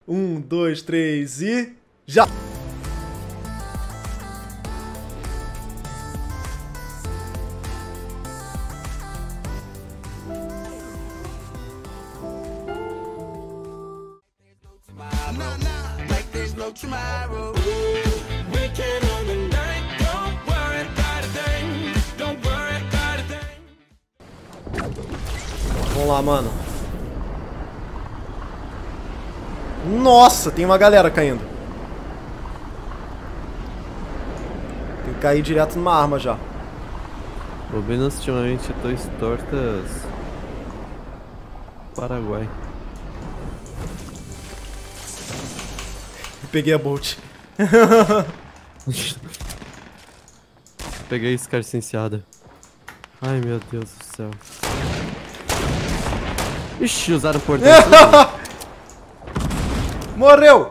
Um, dois, três e... já! Vamos lá, mano. Nossa, tem uma galera caindo. Tem que cair direto numa arma já. Bobinas ultimamente dois tortas. Paraguai. Peguei a Bolt. Peguei Scar licenciada. Ai meu Deus do céu. Ixi, usaram o portão. Morreu!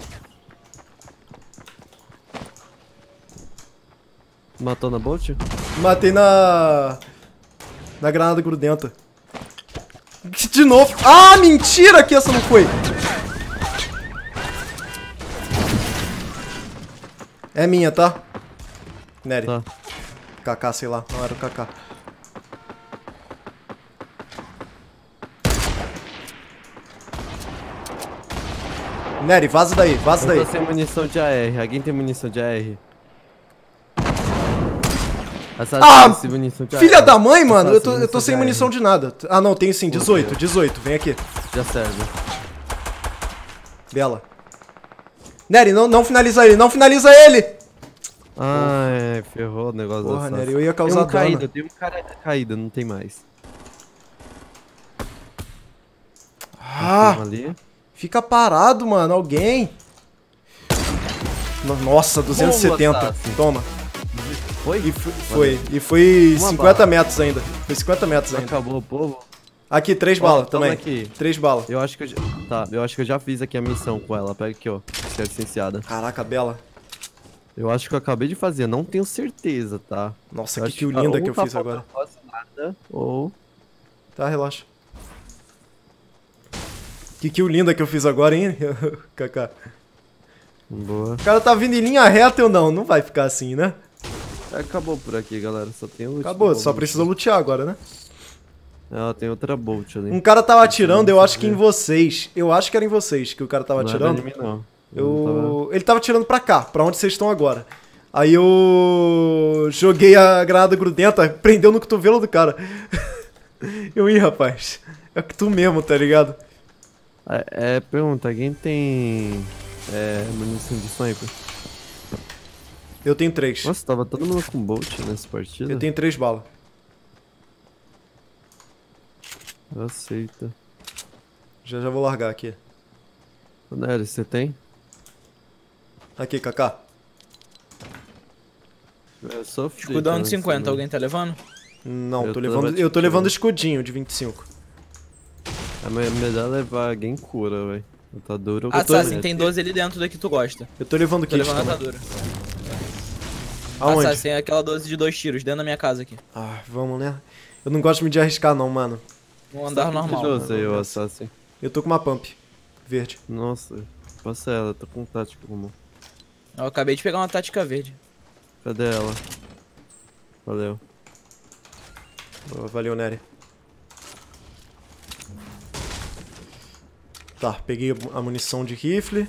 Matou na Bolt? Matei na granada grudenta. De novo. Ah, mentira que essa não foi. É minha, tá? Nery. Tá. Kaká, sei lá. Não era o Kaká. Nery, vaza daí, vaza daí. Eu tô sem munição de AR. Alguém tem munição de AR? Ah, Sem munição de filha AR. da mãe, mano. Eu tô munição sem de munição AR. de nada. Ah, não, tenho sim. 18, 18. Vem aqui. Já serve. Bela. Nery, não finaliza ele. Não finaliza ele. Ai, ferrou o negócio Porra, da Nery, eu ia causar dano. Tem um cara caído, não tem mais. Ah, Ali. fica parado, mano. Alguém. Nossa, 270. Assassin. Toma. Foi? E foi Uma 50 bala. metros ainda. Foi 50 metros ainda. Acabou o povo? Aqui, 3 Ó, balas toma também. aqui. 3 balas. Eu acho que eu já fiz aqui a missão com ela. Pega aqui, ó. Ser licenciada. Caraca, Bela. Eu acho que eu acabei de fazer, não tenho certeza, tá? Nossa, Eu que acho kill linda ou que eu tá fiz agora. faltando quase nada, ou... Tá, relaxa. Que kill linda que eu fiz agora, hein, Kaká. Boa. O cara tá vindo em linha reta ou não? Não vai ficar assim, né? Acabou por aqui, galera. Só tem o loot. Acabou, do só Bolt. precisa lutear agora, né? Ela tem outra Bolt ali. Um cara tava atirando, eu acho que em vocês. Eu acho que era em vocês que o cara tava Não era atirando. em mim, não. Eu Ele tava atirando pra cá, pra onde vocês estão agora. Aí eu joguei a granada grudenta, prendeu no cotovelo do cara. Eu ia, rapaz. É que tu mesmo, tá ligado? Pergunta, alguém tem... munição de sniper? Eu tenho 3. Nossa, tava todo mundo com Bolt nessa partida. Eu tenho 3 balas. Aceita. Já vou largar aqui. Ô, Nery, você tem? Aqui, Kaká. Eu sofri. Escudão de 50, alguém tá levando? Não, Eu tô tô levando. Eu tô levando escudinho de 25. É melhor levar alguém cura, velho. Tá duro. Assassin, tem 12 ali dentro da que tu gosta. Eu tô levando Tô kit levando a também. atadura. Aonde? Assassin é aquela 12 de 2 tiros, dentro da minha casa aqui. Ah, vamos, né? Eu não gosto muito de arriscar não, mano. No andar normal. Você, o Assassin. Eu tô com uma pump verde. Nossa, passa ela, tô com tática comum. Eu acabei de pegar uma tática verde. Cadê ela? Valeu. Oh, valeu, Nery. Tá, peguei a munição de rifle.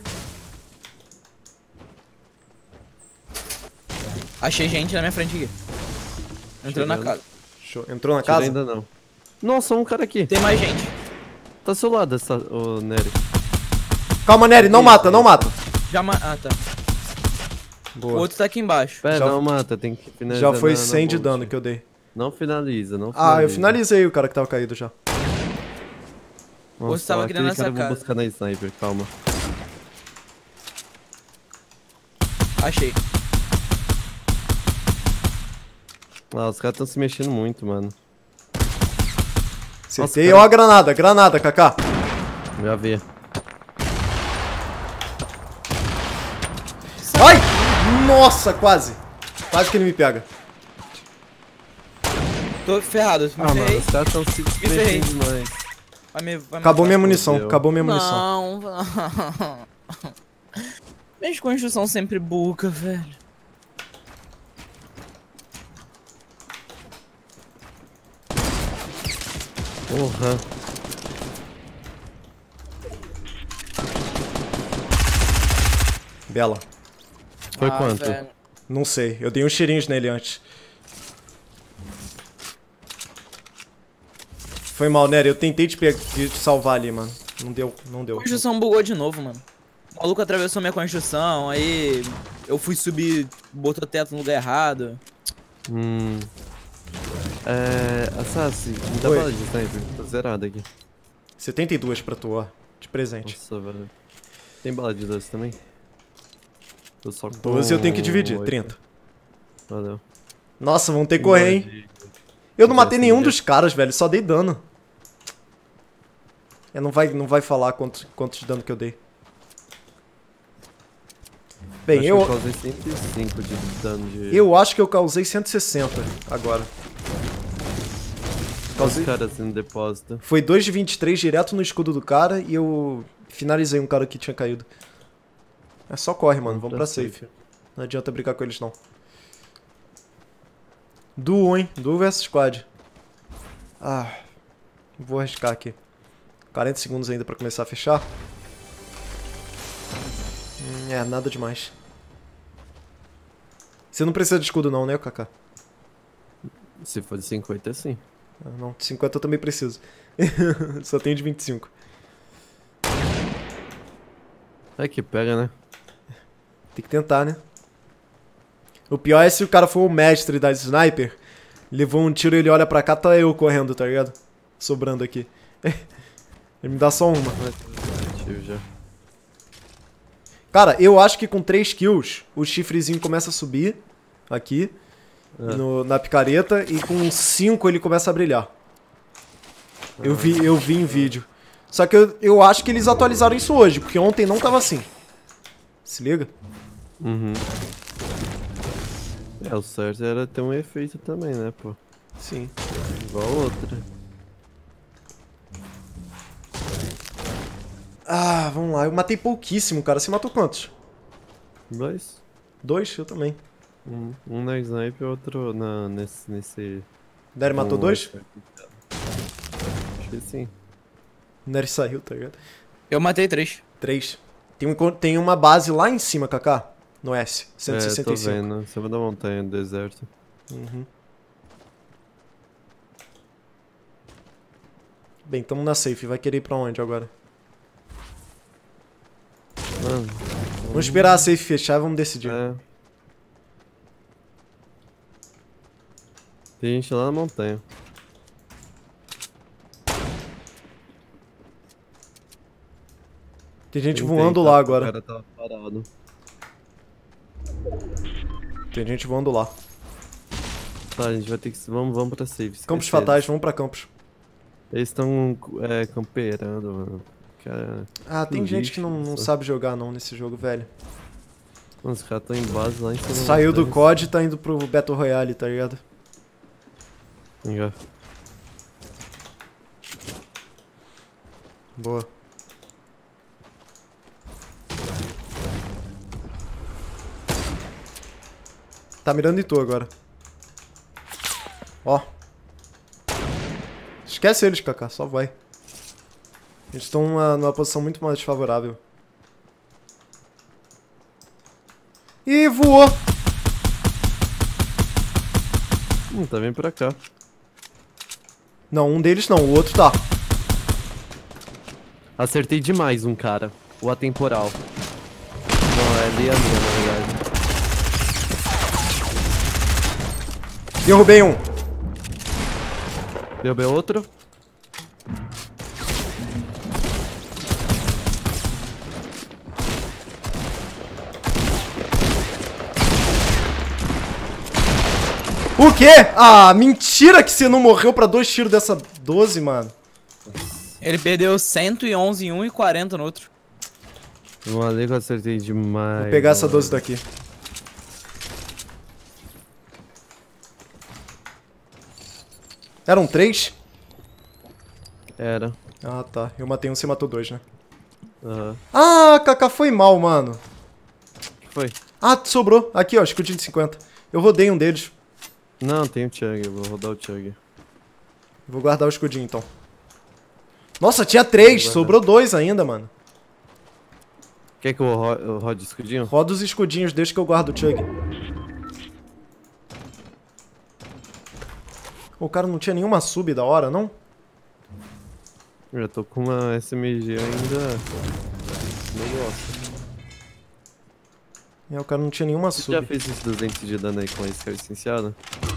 Achei gente na minha frente aqui. Entrou na Chegando. casa. Show. Entrou na Tira casa? ainda não. Nossa, um cara aqui. Tem mais gente. Tá ao seu lado, o Nery. Calma, Nery, não mata, não mata. Ah, tá. O Boa. outro tá aqui embaixo. Pera, Já- não mata, tem que finalizar. Já foi na 100 de Bolt. dano que eu dei. Não finaliza, não finaliza. Ah, eu finalizei o cara que tava caído já. Nossa, Você tava aqui aquele nessa cara eu vou casa. buscar na sniper, calma. Achei. Ah, os caras tão se mexendo muito, mano. Acertei. cara- Ó a granada, granada, Kaká. Já vi. Ai! Nossa, quase. Quase que ele me pega. Tô ferrado, me Ah, mano, ferrei. os caras tão se ferrei. mexendo demais. Acabou minha matar. munição, Fudeu. acabou minha munição. Não. Minhas construção sempre buca, velho. Porra. Bela. Foi quanto? Velho. Não sei, eu dei uns tirinhos nele antes. Foi mal, Nery, eu tentei te salvar ali, mano. Não deu, não deu. A construção bugou de novo, mano. O maluco atravessou minha construção, aí eu fui subir, botou teto no lugar errado. Assassin, me dá Oi. bala de sniper. Tô zerado aqui. 72 pra tu, ó. De presente. Nossa, velho. Tem bala de 12 também? Tô só com 12 eu tenho que dividir, 8. 30. Valeu. Nossa, vão ter que Tem correr, bala hein. de- Eu não matei Sim, nenhum é. dos caras, velho. Só dei dano. Não vai falar quantos de dano que eu dei. Bem, Acho que eu causei 105 de dano de... acho que eu causei 160 agora. Os Causei... caras em depósito. Foi 2 de 23 direto no escudo do cara e eu finalizei um cara que tinha caído. É só corre, mano. Vamos pra safe. Não adianta brigar com eles, não. Duo, hein? Duo versus squad. Ah, vou arriscar aqui. 40 segundos ainda pra começar a fechar. Nada demais. Você não precisa de escudo não, né, Kaká? Se for de 50, sim. Ah, não, de 50 eu também preciso. Só tenho de 25. É que pega, né? Tem que tentar, né? O pior é se o cara for o mestre da sniper, levou um tiro e ele olha pra cá, tá eu correndo, tá ligado? Sobrando aqui. Ele me dá só uma. Ativo já. Cara, eu acho que com 3 kills, o chifrezinho começa a subir aqui, na picareta, e com 5 ele começa a brilhar. Eu vi em vídeo. Só que eu acho que eles atualizaram isso hoje, porque ontem não tava assim. Se liga? Uhum. É, o certo era ter um efeito também, né, pô? Sim. Igual a outra. Ah, vamos lá. Eu matei pouquíssimo, cara. Você matou quantos? 2. 2? Eu também. Um na sniper e outro nesse... Nery matou 2? Acho que sim. Nery saiu, tá ligado? Eu matei 3. 3. Tem uma base lá em cima, Kaká. No S. Tô 165. vendo. Em cima da montanha, do deserto. Uhum. Bem, tamo na safe. Vai querer ir pra onde agora? Mano, Vamos esperar a safe fechar e vamos decidir. é... Tem gente lá na montanha. Tem gente Tentei, voando tá? lá O agora. cara tava parado. Tem gente voando lá. Tá, a gente vai ter que... Vamos pra safe. Campos esquece fatais, vamos pra campos. Eles estão camperando, mano. Cara... Ah, tem Que gente que lixo não isso. sabe jogar não nesse jogo, velho. Mano, os caras estão em base lá em cima. da Saiu do montanha. COD e tá indo pro Battle Royale, tá ligado? Já. Boa. Tá mirando em tu agora. Ó. Esquece eles, Kaká, só vai. Eles estão numa posição muito mais favorável. Ih, voou! Tá vindo pra cá. Não, um deles não, o outro tá. Acertei demais um cara. O atemporal. Não, é ali a minha, na verdade. Derrubei um. Derrubei outro. O quê? Ah, mentira que você não morreu pra 2 tiros dessa 12, mano. Ele perdeu 111 em um e 40 no outro. Um ali que eu acertei demais. Vou pegar essa mano. 12 daqui. Eram 3? Era. Ah, tá. Eu matei um, você matou dois, né? Aham. Ah, Kaká foi mal, mano. O que foi? Ah, sobrou. Aqui, ó, escudinho de 50. Eu rodei um deles. Não, tem o Chug, eu vou rodar o Chug. Vou guardar o escudinho, então. Nossa, tinha 3. Sobrou 2 ainda, mano. Quer que eu rode o escudinho? Roda os escudinhos, deixa que eu guardo o Chug. O cara não tinha nenhuma sub da hora, não? Eu já tô com uma SMG ainda. Não gosto. É, o cara não tinha nenhuma Você sub. já fez esses 200 de dano aí com a isca licenciada?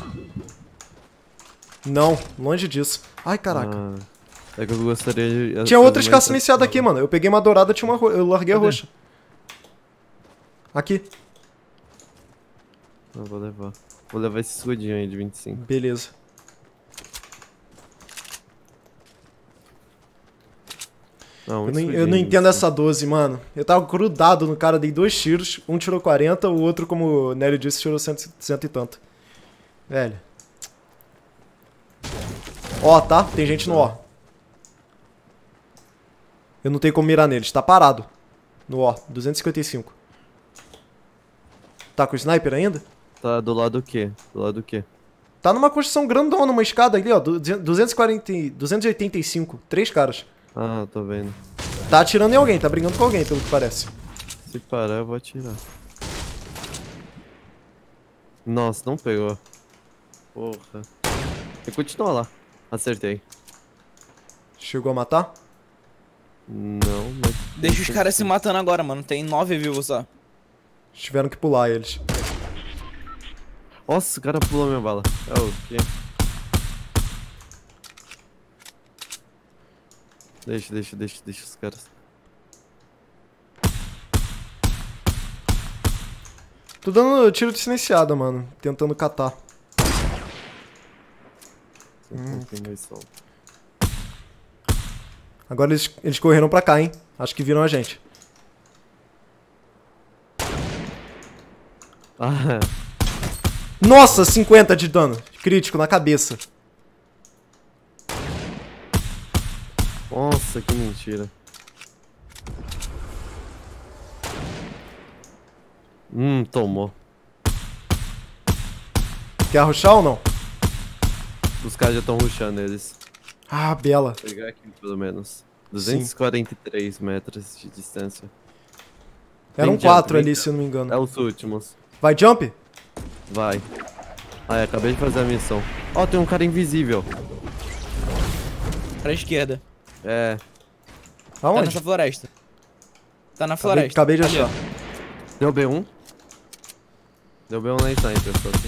Não, longe disso. Ai, caraca. Ah, é que eu gostaria de... Tinha outra fazer escassa mais iniciada aqui, mano. Eu peguei uma dourada, tinha uma eu larguei a Cadê? roxa. Aqui. Eu vou levar. Vou levar esse escudinho aí de 25. Beleza. Não, Eu não entendo essa 12, mano. Eu tava grudado no cara, dei 2 tiros. Um tirou 40, o outro, como o Nery disse, tirou 100 e tanto. Velho. Ó, tá? Tem gente no ó. Eu não tenho como mirar neles. Tá parado. No ó. 255. Tá com o sniper ainda? Tá do lado do quê? Do lado do quê? Tá numa construção grandona, uma escada ali, ó. 285. 3 caras. Ah, tô vendo. Tá atirando em alguém, tá brigando com alguém, pelo que parece. Se parar, eu vou atirar. Nossa, não pegou. Porra. Eu continuo lá. Acertei. Chegou a matar? Não, mas... Deixa os caras se matando agora, mano. Tem 9 vivos só. Tiveram que pular eles. Nossa, o cara pulou minha bala. É o quê? Deixa os caras. Tô dando tiro de silenciada, mano. Tentando catar. Tem mais som. Agora eles correram pra cá, hein? Acho que viram a gente. Ah, Nossa, 50 de dano. Crítico na cabeça. nossa, que mentira. Tomou. Quer rushar ou não? Os caras já estão rushando eles. Ah, bela. Vou pegar aqui pelo menos. 243 metros de distância. Eram Tem 4 jump, ali, tem se eu não me engano. É os últimos. Vai jump? Vai. Ah, acabei de fazer a missão. Ó, tem um cara invisível. Pra esquerda. É. Tá Aonde? nessa floresta. Tá na floresta. Acabei de Ali, ó. achar. Deu B1. Deu B1 na sniper, só assim.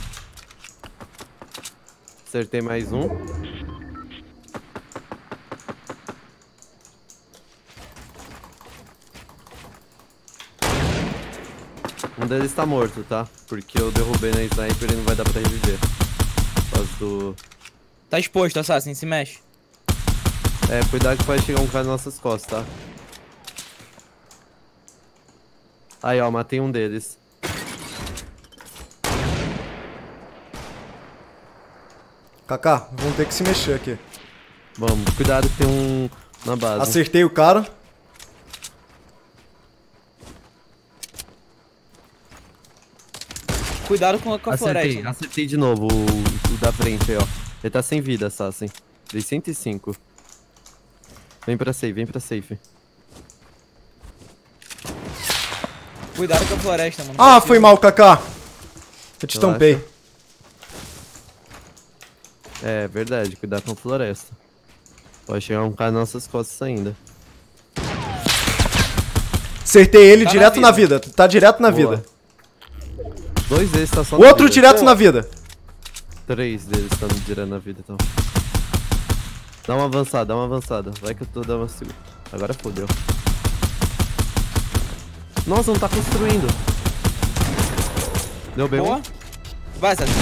Acertei mais um. Um deles tá morto, tá? Porque eu derrubei na sniper e não vai dar pra reviver. Por causa do... Tá exposto, Assassin, se mexe. É, cuidado que vai chegar um cara nas nossas costas, tá? Aí, ó, matei um deles. Kaká, vamos ter que se mexer aqui. Vamos, cuidado que tem um na base. Acertei o cara. Cuidado com a floresta. mano. Acertei de novo o da frente aí, ó. Ele tá sem vida, Assassin. Dei 105. Vem pra safe. Cuidado com a floresta, mano. Ah, foi mal, Kaká. Eu te Relaxa. tampei. É, verdade, cuidado com a floresta. Pode chegar um cara nas nossas costas ainda. Acertei ele Tá direto na na vida. Tá direto na Boa. vida. 2 deles tá só O na outro vida. direto na vida. 3 deles tá direto na vida, então. Dá uma avançada. Vai que eu tô dando uma segunda. Agora fodeu. Nossa, não tá construindo. Deu bem Boa. um. Vai, Assassin.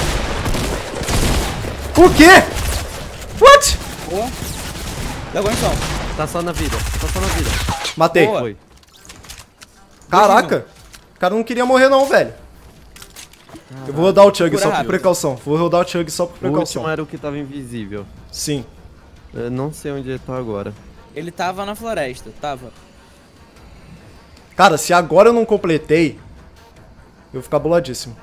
O quê? What? Boa. Dá guarnição. Tá só na vida. Matei. Boa. Foi. Caraca. O cara não queria morrer não, velho. Eu vou rodar o Chug Cura só por rápido. precaução. Vou rodar o Chug só por O precaução. último era o que tava invisível. Sim. Eu não sei onde ele tá agora. Ele tava na floresta, tava. Cara, se agora eu não completei, eu vou ficar boladíssimo.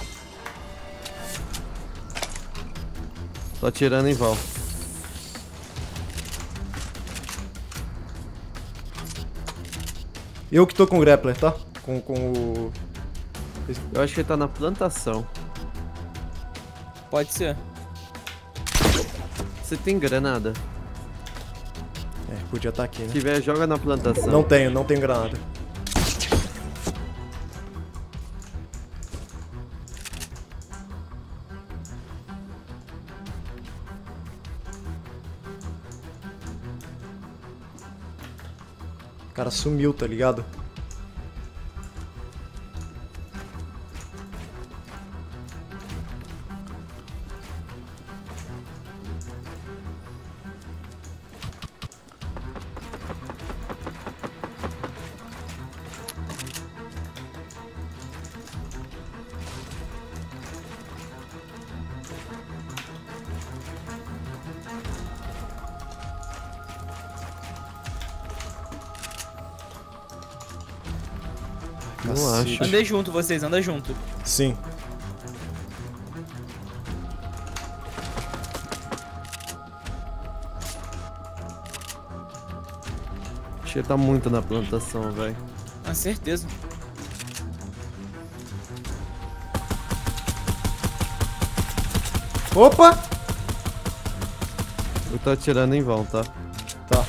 Tô atirando em Val. Eu que tô com o grappler, tá? Com o... Eu acho que ele tá na plantação. Pode ser. Você tem granada? É, podia estar aqui, né? Se tiver, joga na plantação. Não tenho granada. O cara sumiu, tá ligado? Não Cacete. acho. Andei junto, vocês, anda junto. Sim. Acho que ele tá muito na plantação, velho. Com certeza. Opa! Eu tô atirando em Val, tá? Tá.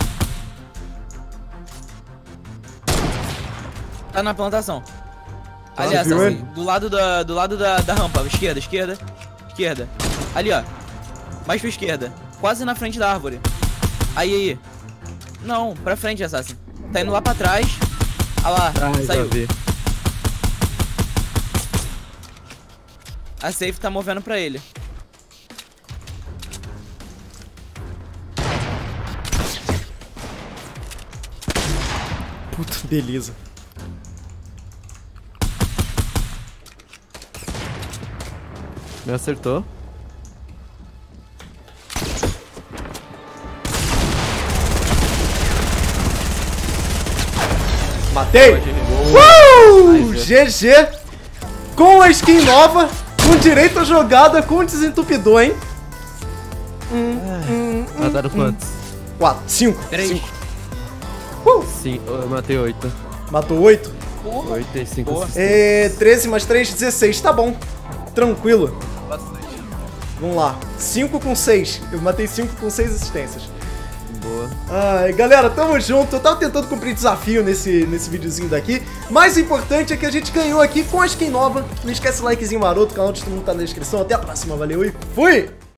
Tá na plantação. Aliás, viu assim, ele? do lado da rampa. Esquerda. Ali, ó. Mais pra esquerda. Quase na frente da árvore. Aí. Não, pra frente, Assassin. Tá indo lá pra trás. Ah lá, Já saiu. vi. A safe tá movendo pra ele. Puta, beleza. Me acertou. Matei! GG! Com a skin nova, com direito à jogada, com desentupidor, hein? Mataram quantos? 4, 5. 3. Sim, eu matei 8. Matou 8. 8 e 5 Boa. assistências. 13 mais 3, 16. Tá bom. Tranquilo. Vamos lá. 5 com 6. Eu matei 5 com 6 assistências. Boa. Ai, galera, tamo junto. Eu tava tentando cumprir desafio nesse videozinho daqui. Mais importante é que a gente ganhou aqui com a skin nova. Não esquece o likezinho maroto, o canal de todo mundo tá na descrição. Até a próxima, valeu e fui!